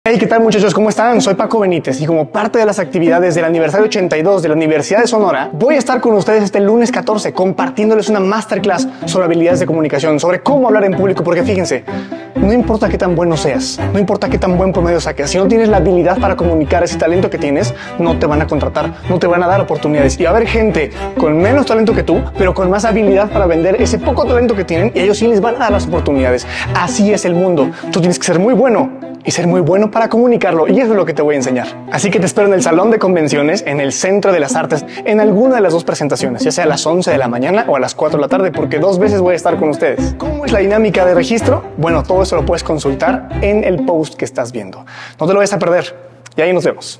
Hey, ¿qué tal muchachos? ¿Cómo están? Soy Paco Benítez y como parte de las actividades del aniversario 82 de la Universidad de Sonora, voy a estar con ustedes este lunes 14 compartiéndoles una masterclass sobre habilidades de comunicación, sobre cómo hablar en público, porque fíjense, no importa qué tan bueno seas, no importa qué tan buen promedio saques, si no tienes la habilidad para comunicar ese talento que tienes, no te van a contratar, no te van a dar oportunidades. Y va a haber gente con menos talento que tú, pero con más habilidad para vender ese poco talento que tienen y a ellos sí les van a dar las oportunidades. Así es el mundo. Tú tienes que ser muy bueno y ser muy bueno para comunicarlo, y eso es lo que te voy a enseñar. Así que te espero en el salón de convenciones, en el Centro de las Artes, en alguna de las dos presentaciones, ya sea a las 11 de la mañana o a las 4 de la tarde, porque 2 veces voy a estar con ustedes. ¿Cómo es la dinámica de registro? Bueno, todo eso lo puedes consultar en el post que estás viendo. No te lo vayas a perder, y ahí nos vemos.